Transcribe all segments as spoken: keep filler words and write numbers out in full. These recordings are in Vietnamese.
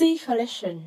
C Collection.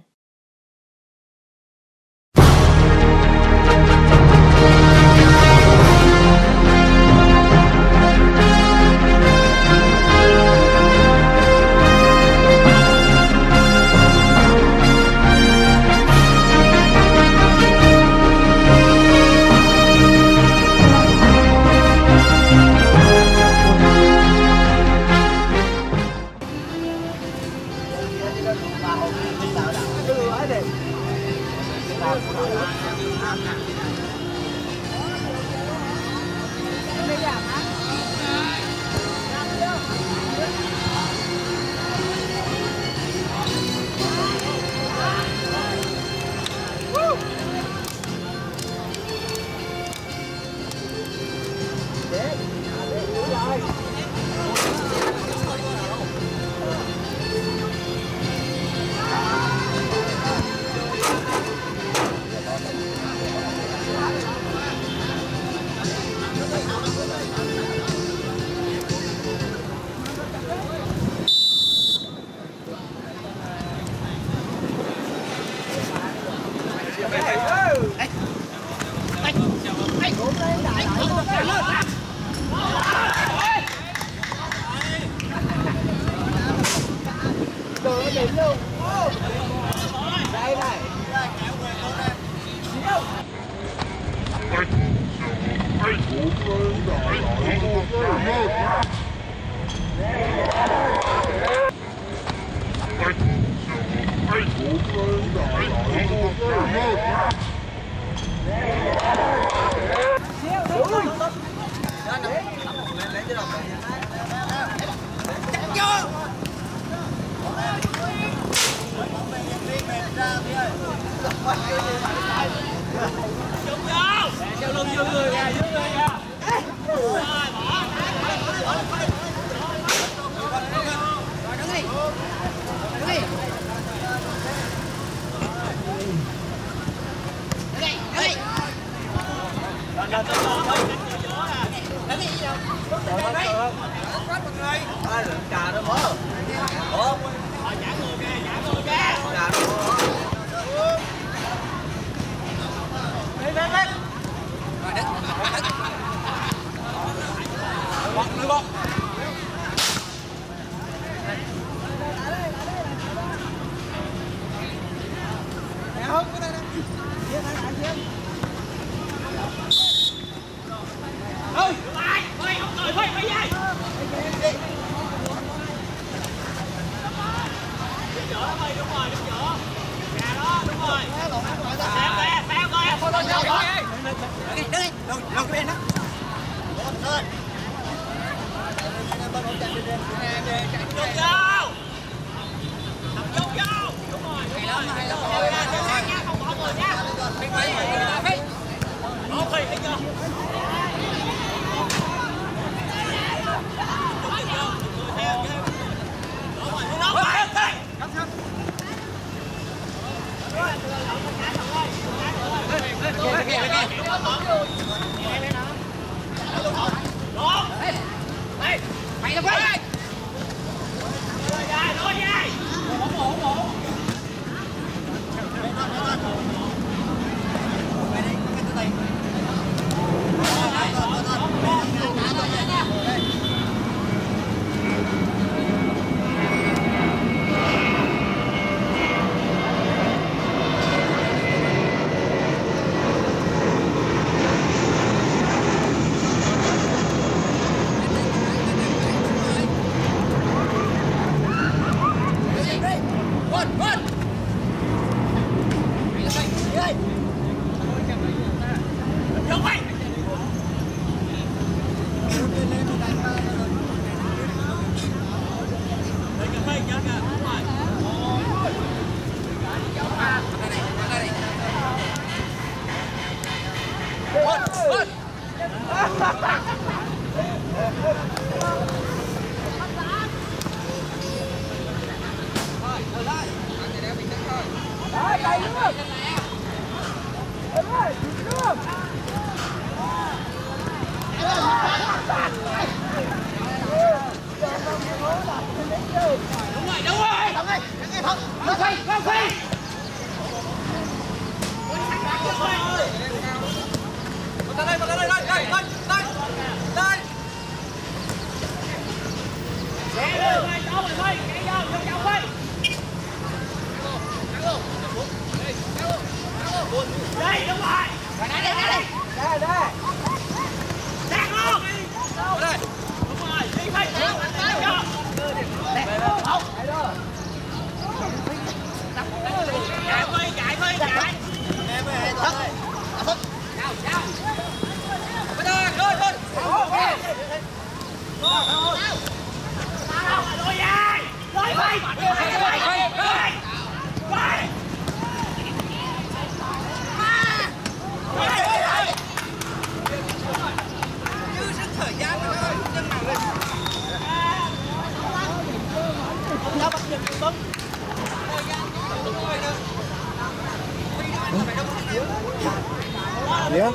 Đúng rồi, đúng rồi. Nhớ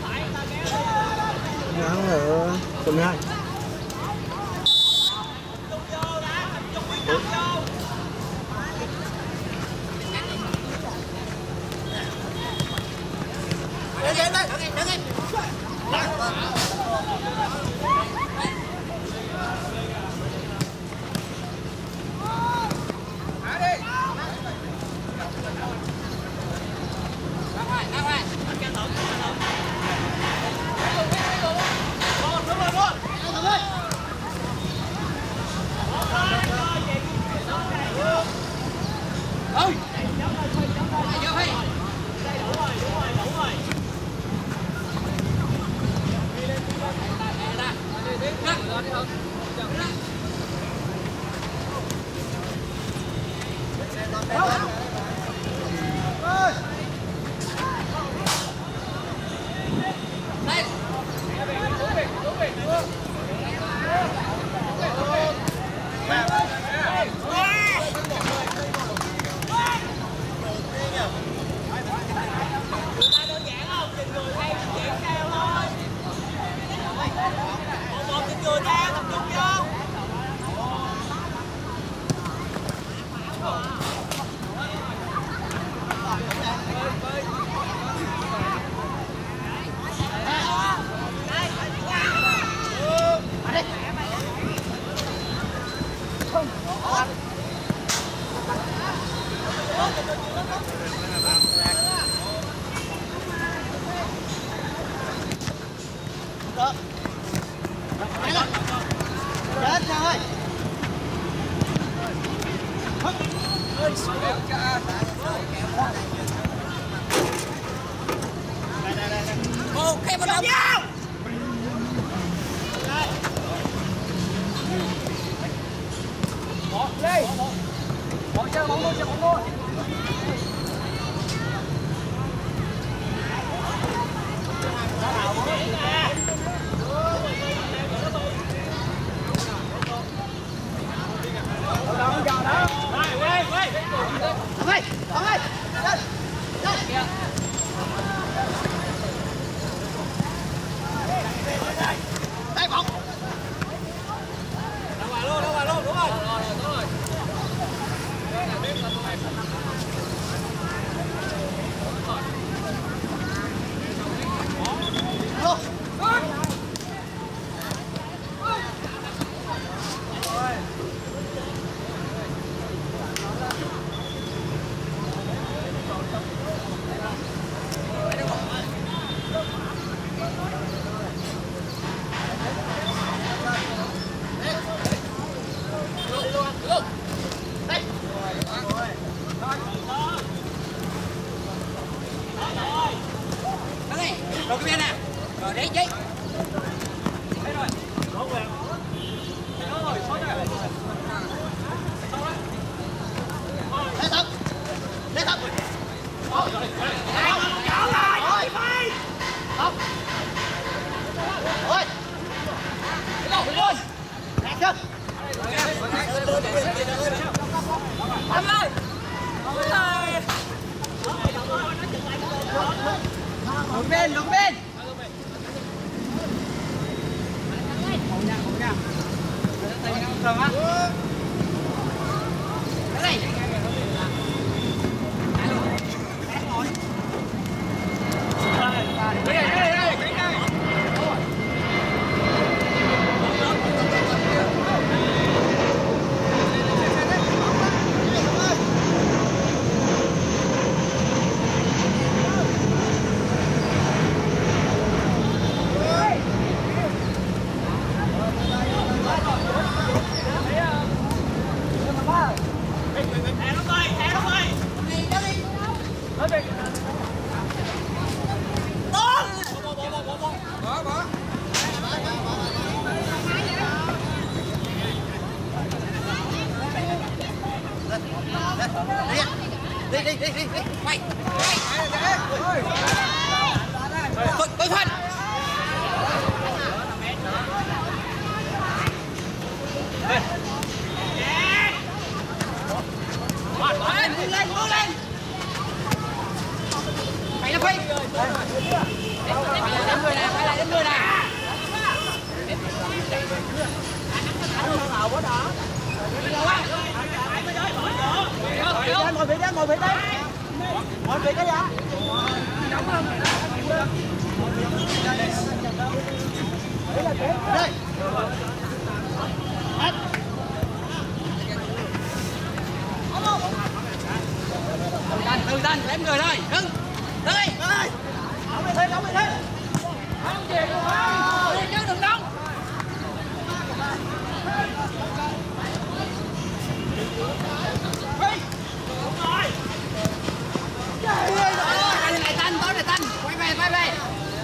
Ngắn ở tuần hai. Rồi cái bên nè. Rồi đấy giấy. Đấy rồi. Đó rồi. Đó rồi, số rồi. Thế thật. Thế thật. Rồi rồi. Đây con chó rồi. Rồi phi. Không. Rồi. Đi đâu rồi. Nè chưa? Anh ơi. Ôi. Một bên, một bên. Một nha, một nha. Tay nhau thường á. Cái này. đi đi đi đi đi quay quay tôi phân lên lên lên lên mày nó phi đến người nè phải lại đến người nè ngồi vị đấy ngồi vị đấy ngồi vị cái gì đây từ từ em người thôi đứng đứng đi đóng đi thế đóng đi thế không chịu đi chứ đừng đóng anh này tanh tối này tanh quay về quay về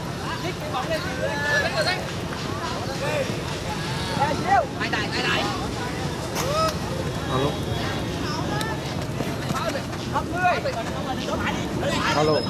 ai đại ai đại alo alo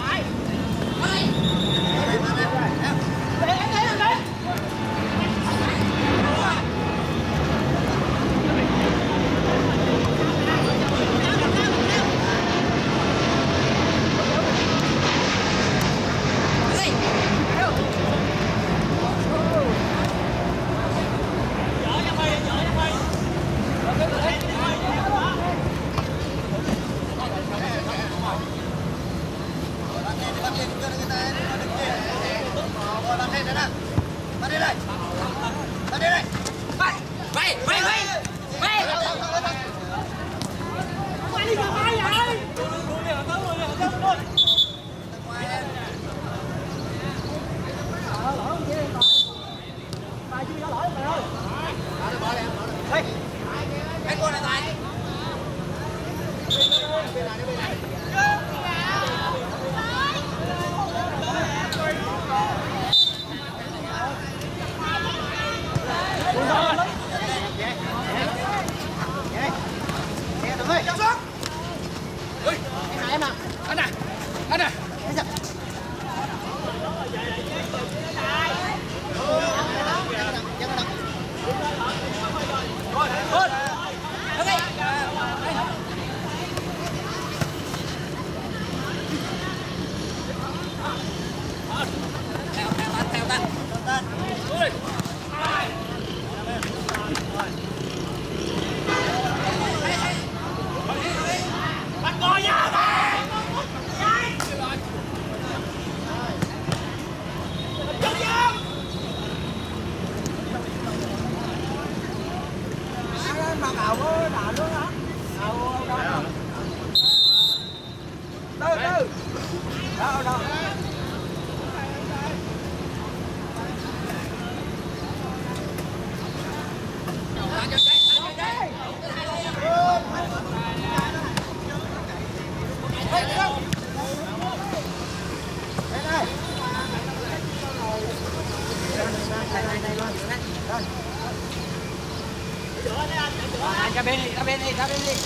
ra bên đi ra bên đi ra bên đi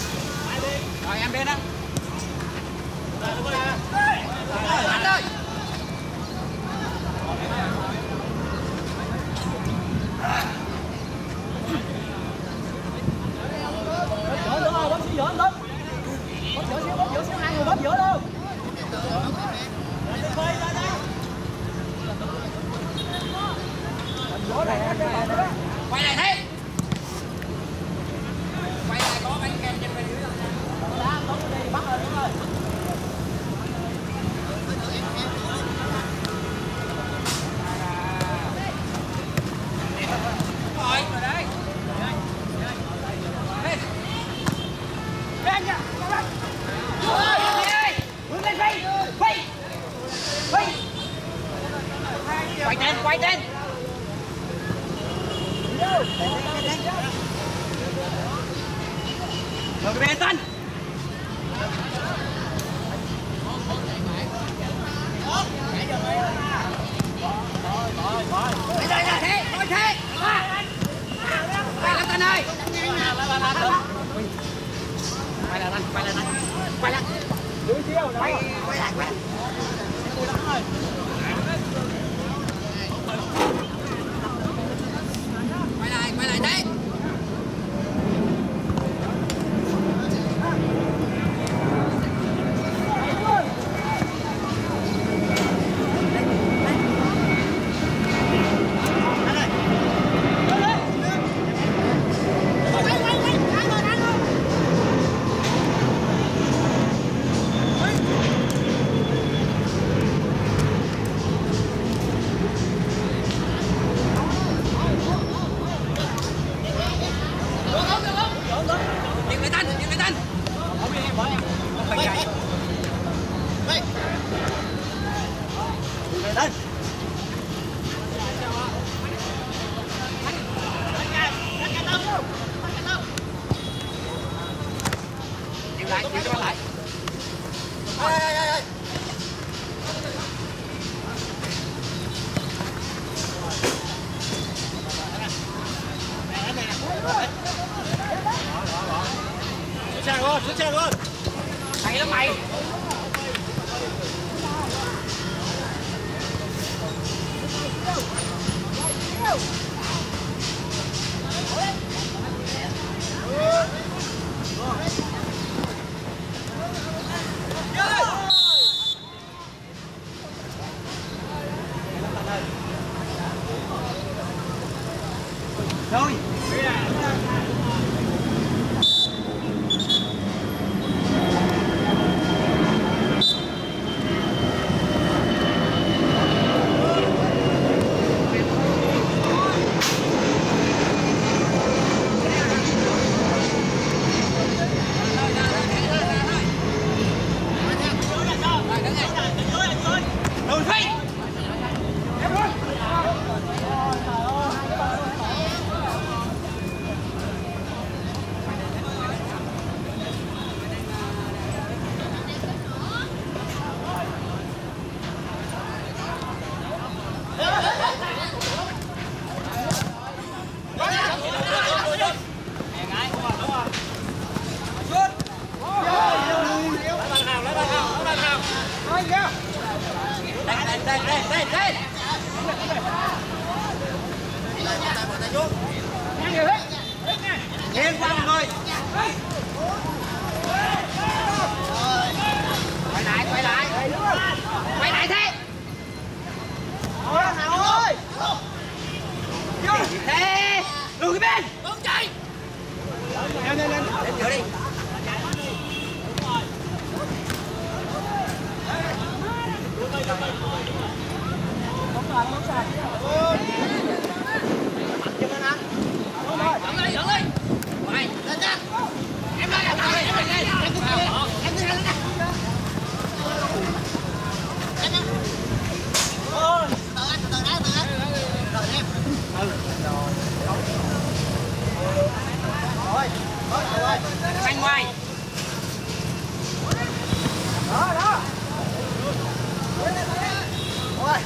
rồi em bên đó anh ơi giữa nữa rồi bấm xíu giữa bấm bấm giữa xíu bấm giữa xíu hai người bấm giữa luôn quay lại thế quay lại có bánh kem trên bên dưới đó có đi bắt rồi đúng rồi rồi rồi đấy lên nha hướng lên phi phi phi quay trên quay trên rồi cái bên tân bây giờ là thế thôi thế quay là tân ơi quay là anh, quay lên anh. Quay lên. Quay, quay lại, quay lại. Quay lại, quay lại đấy. Lại, lại, cho lại. Ê, ê, ê, ê. Xuống xe luôn, xuống xe luôn. Mày đó mày. Rồi. Đây, đây, đây, đây. Yên qua mọi người. Quay lại, quay lại. Quay lại thế. Hào ơi. Thế. Lùi cái bên. Không chạy. Lên, lên, lên. Lên giữa đi. Dẫn đi, dẫn đi. Mày, lên nha. Em lên, em lên, em lên, em lên. Em đi lên nha. Em nha. Ôi, từ anh, từ anh, từ anh. Rồi em. Ừ, rồi. Rồi, rồi, rồi. Xanh ngoài. Đó, đó. Rồi.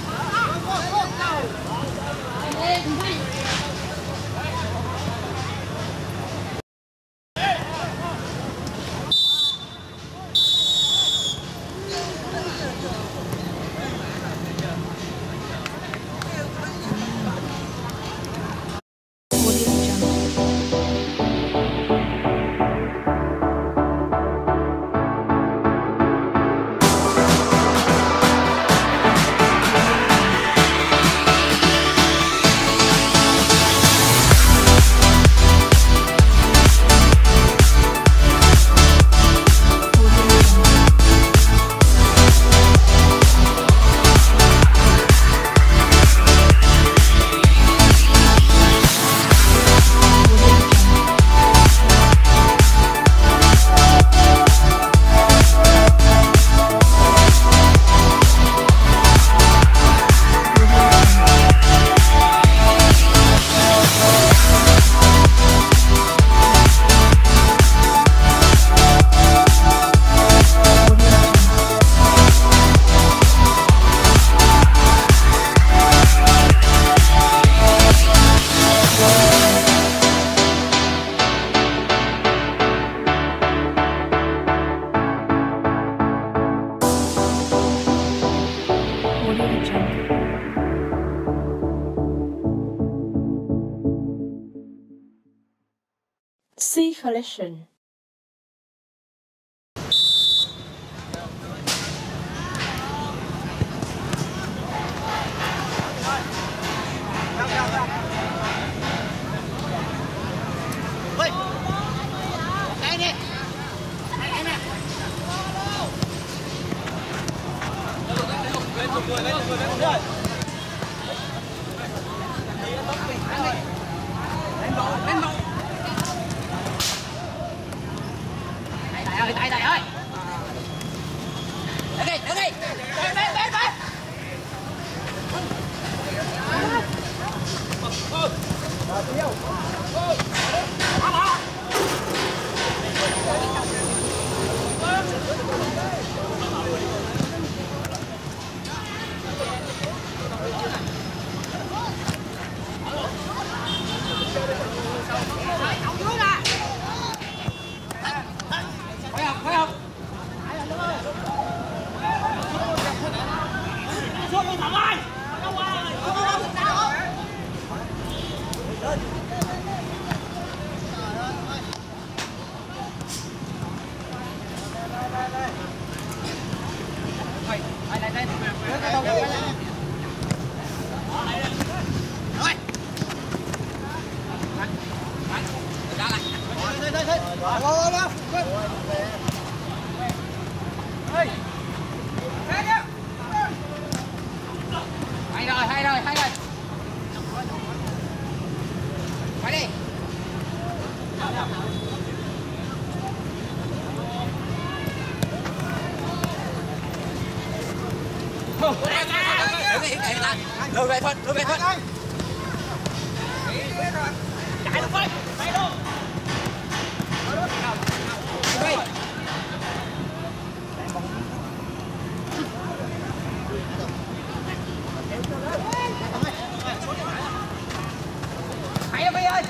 collision. Ơi, tay tay ơi. Đứng đi, đứng đi. Bên bên bên bên. Hay rồi, hay rồi, hay rồi. Phải đi. Lùi về thôi, lùi về thôi. Chạy luôn, bay luôn. Đi. Hãy đi ơi.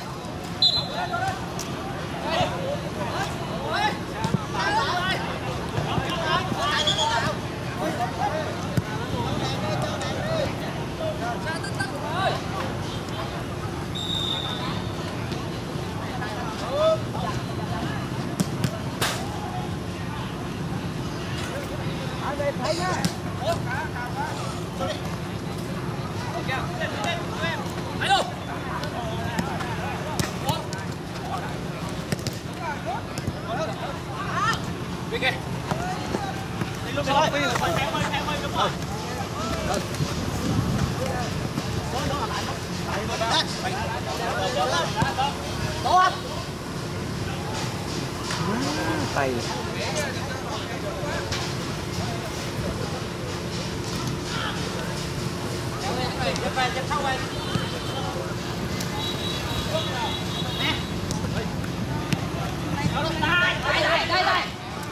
Tay. Đây, đây, đây.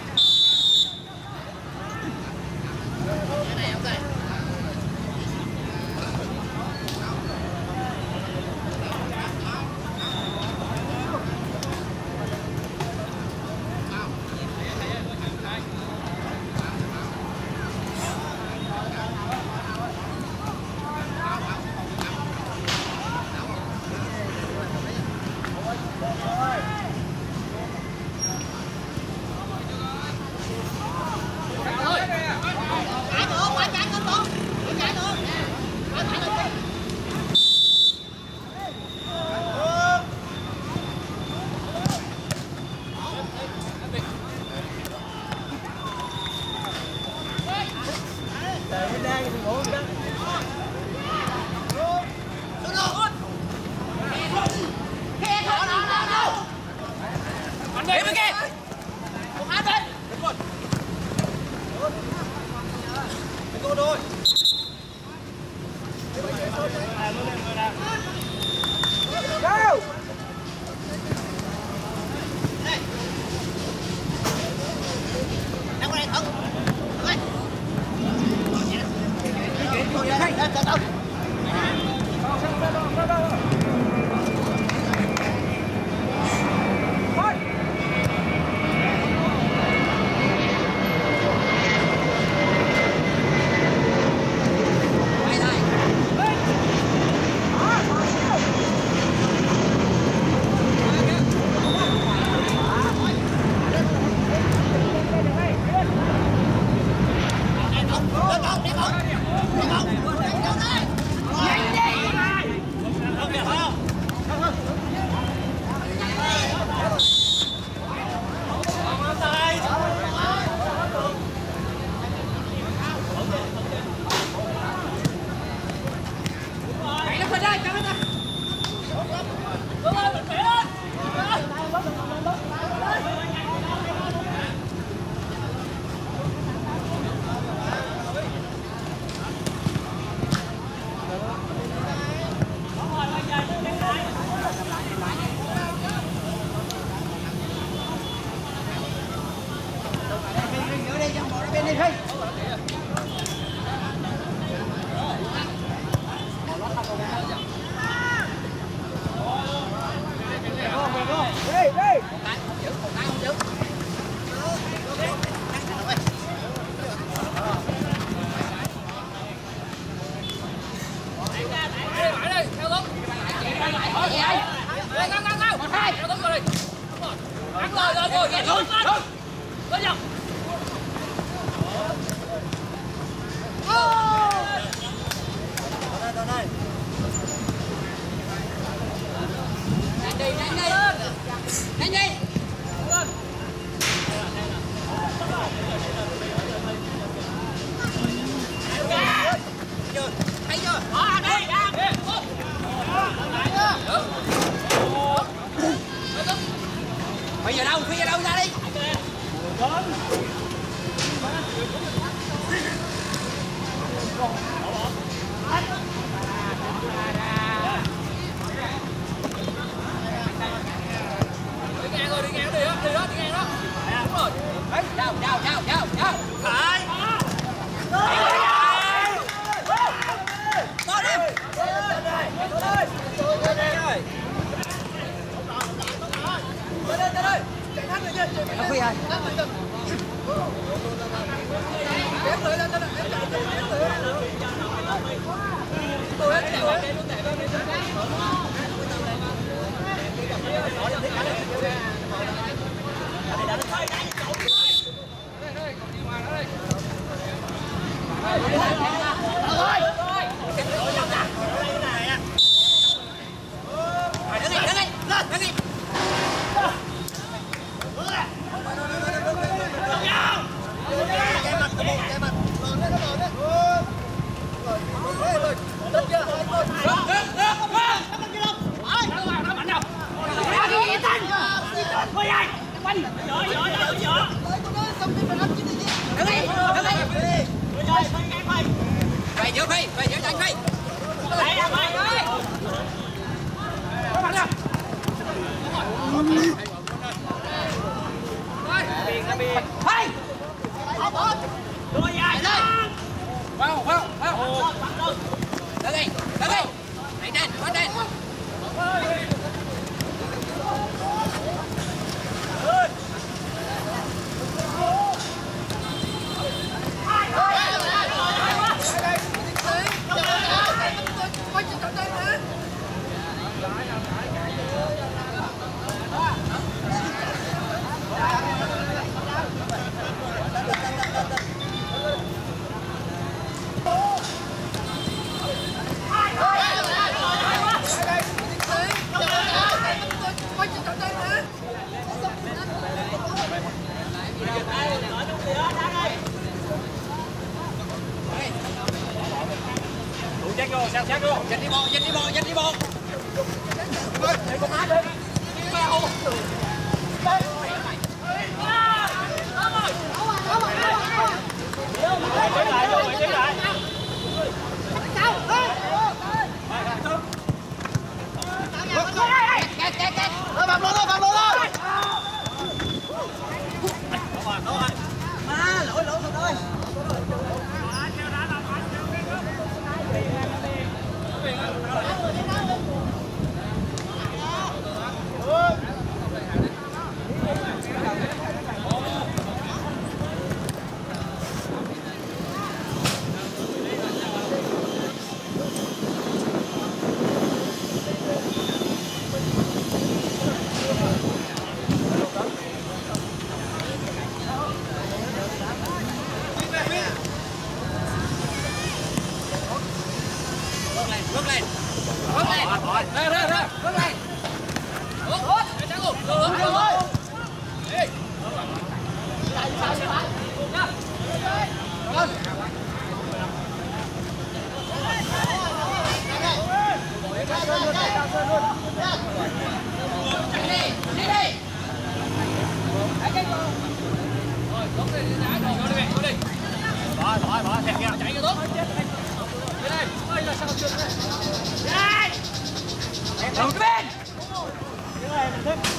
Để bên kia. Một hai bên. Đúng rồi. Cô đôi. Go. Đang qua đây thử. Ơi. Chuyển chuyển chuyển từ từ. đi đi đi. Đi đi. Giữ một tay không giữ. Bây giờ đâu, bây giờ đâu ra đi. Đi ngang rồi, đi ngang đi đó, đi đó, đi ngang đó. Đúng rồi. Chào, chào, chào, chào, chào. Phải. Tốt đi. Nó phi ơi. Phải giữ phi, phải giữ đánh phi. Phi. Đuôi dài lên. Vào, vào, vào. Đỡ đi, đỡ đi. Đánh đen, bắt đen. Chết vô, sao chết vô. Dịch đi bộ, dịch đi bộ, dịch đi bộ. Để con má đi. Mèo. Chạy lại vô, chạy lại. Kẹt, kẹt, kẹt. Nó bật luôn, nó bật luôn thôi. À, lỗi, lỗi thật ơi. Bước lên, bước lên, ra ra ra, bước lên, bước, bước, để trắng luôn, được rồi, được rồi, đi, chạy chạy chạy, nha, con, đi, đi đi, rồi, bước lên, đá, rồi, đi, đi, đi, bỏ, bỏ, bỏ, thẹt kìa, chạy kìa tốt. Đây đây, ơi là sao chưa đây? Đây. Đồng cái bên. Cái này mình thích.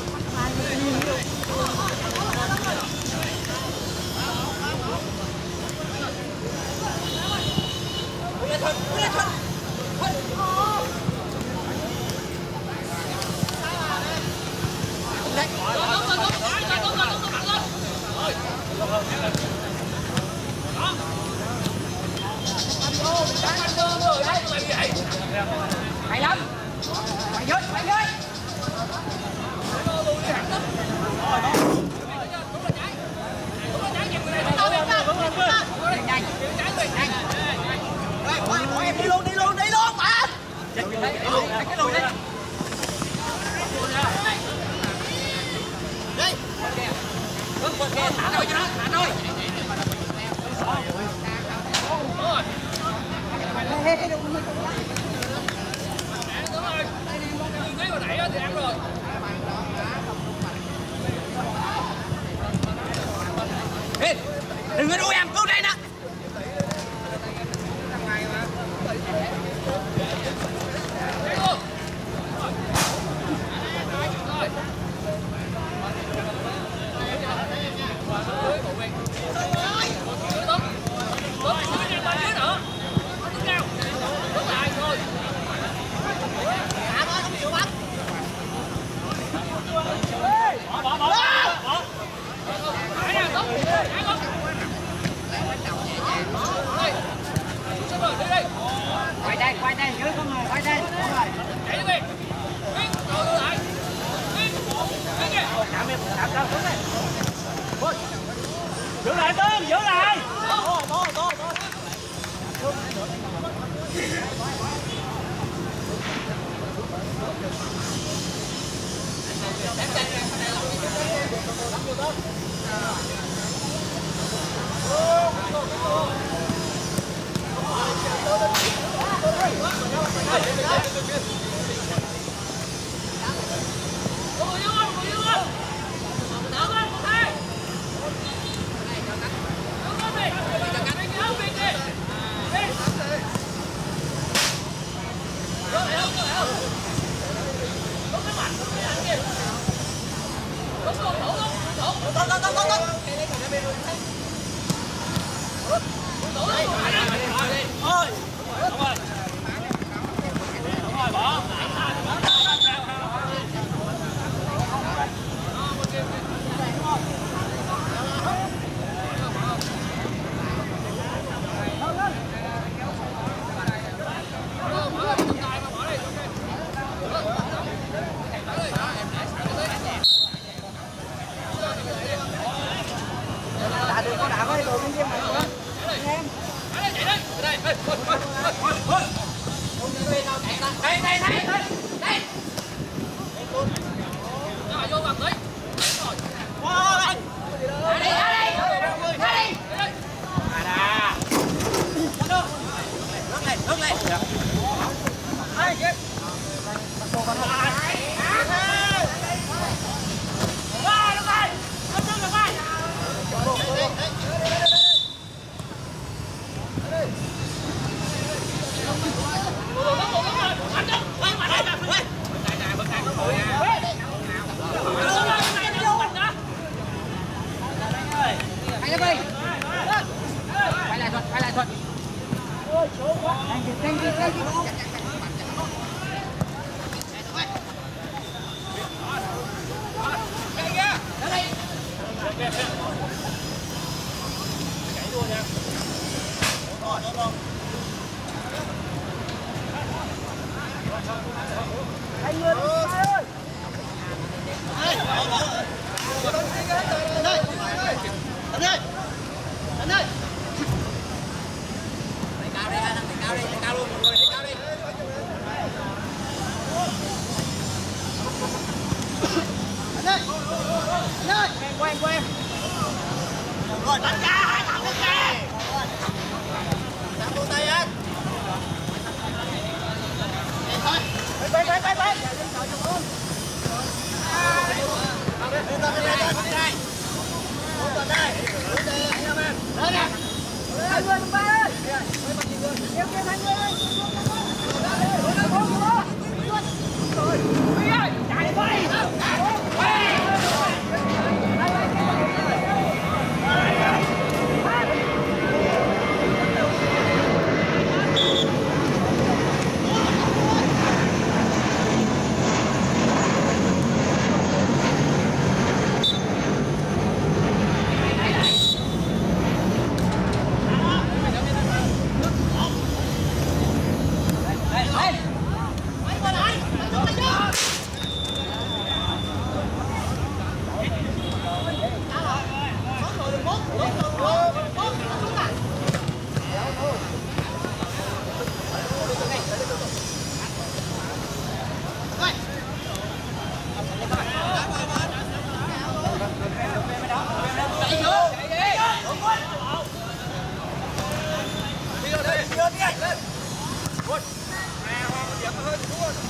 Hay lắm. Quay dưới, quay dưới. Em đi luôn, đi luôn, đi luôn bạn. Cái lùi đi. Đi. Vâng, kìa, thả thôi cho nó, thả thôi. Đừng có đuổi em, cứu đây nè. Quay đây, quay đây, dưới con người, quay đây. Chạy đi. Biến, rồi đưa lại. Biến, biến kìa. Chạm em, chạm đâu, xuống đây. Giữ lại Tôm, giữ lại. Đó, đó, đó, đó.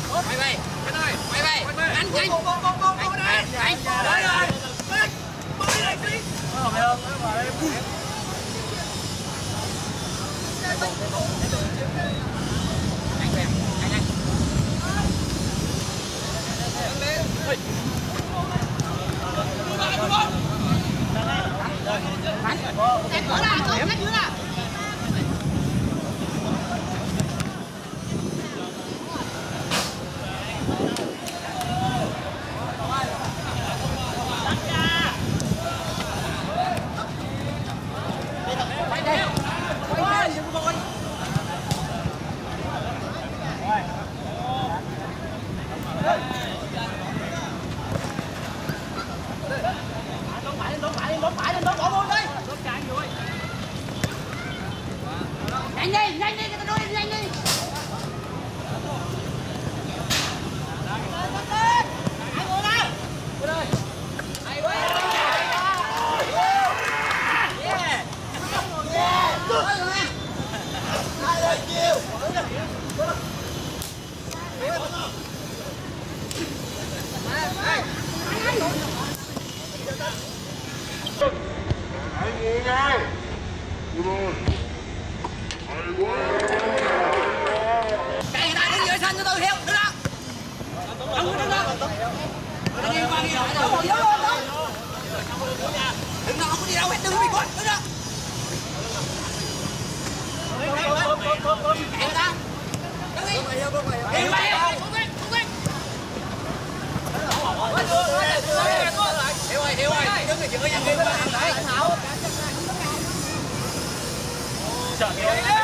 Mày mày, mày mày, anh anh, anh anh, đấy rồi, mới lại đi. Không không, anh về, anh anh. Em mở ra, không, cắt dưới ra. Nhanh đi, nhanh đi, người ta đuổi nhanh đi. Cái người ta đứng dưới sân cho tôi hiểu, đứng đó. Ông đứng đó. Anh đi qua đi lại đâu. Đứng đó, không có đi đâu hết, đừng có bị quật, đứng đó. Chạy người ta. Đứng đi. Đi mày. Hiểu rồi, hiểu rồi. Đứng rồi, giữ nhanh đi. Thảo. Trời ơi.